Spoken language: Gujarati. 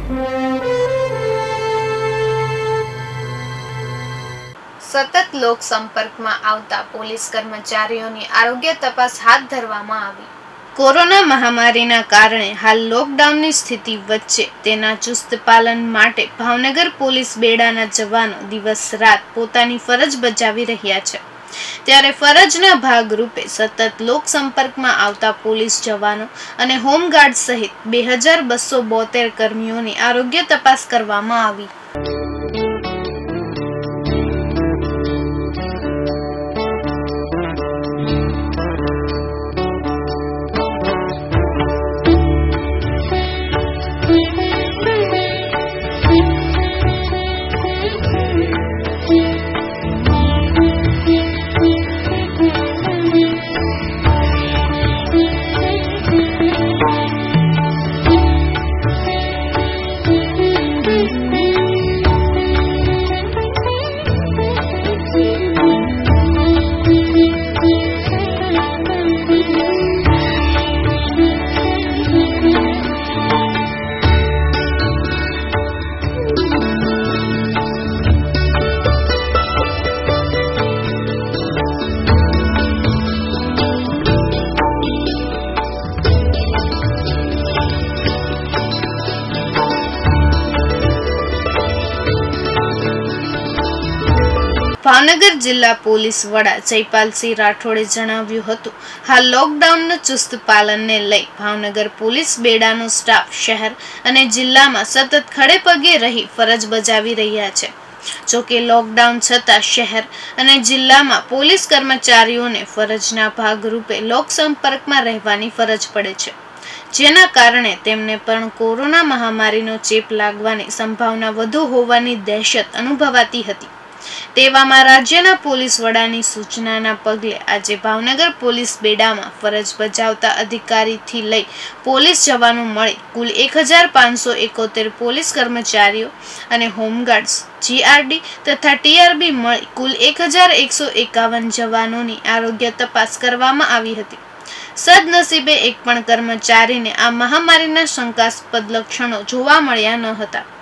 સતત લોક સંપર્કમાં આવતા પોલીસ કર્મચારીઓની આરોગ્ય તપાસ હાથ ધરવામાં આવી। કોરોના મહામારીના કારણે હાલ લોકડાઉનની સ્થિતિ વચ્ચે તેના ચુસ્ત પાલન માટે ભાવનગર પોલીસ બેડાના જવાનો દિવસ રાત પોતાની ફરજ બજાવી રહ્યા છે। ત્યારે ફરજના ભાગરૂપે સતત લોક સંપર્કમાં આવતા પોલીસ જવાનો અને હોમગાર્ડ સહિત 2272 કર્મીઓની આરોગ્ય તપાસ કરવામાં આવી। ભાવનગર જિલ્લા પોલીસ વડા જયપાલસિંહ રાઠોડે જણાવ્યું હતું, હાલ લોકડાઉનના ચુસ્ત પાલનને લઈ ભાવનગર પોલીસ બેડાનો સ્ટાફ શહેર અને જિલ્લામાં સતત ખડે પગે રહી ફરજ બજાવી રહ્યા છે। જોકે લોકડાઉન છતાં શહેર અને જિલ્લામાં પોલીસ કર્મચારીઓને ફરજના ભાગરૂપે લોક સંપર્કમાં રહેવાની ફરજ પડે છે, જેના કારણે તેમને પણ કોરોના મહામારીનો ચેપ લાગવાની સંભાવના વધુ હોવાની દહેશત અનુભવાતી હતી। તેવામાં રાજ્યના પોલીસ વડાની સૂચનાના પગલે આજે ભાવનગર પોલીસ બેડામાં ફરજ બજાવતા અધિકારીથી લઈ પોલીસ જવાનો મળી કુલ 1571 પોલીસ કર્મચારીઓ અને હોમગાર્ડ્સ, જીઆરડી તથા ટીઆરબી મળી કુલ 1151 જવાનોની આરોગ્ય તપાસ કરવામાં આવી હતી। સદનસીબે એક પણ કર્મચારીને આ મહામારીના શંકાસ્પદ લક્ષણો જોવા મળ્યા ન હતા।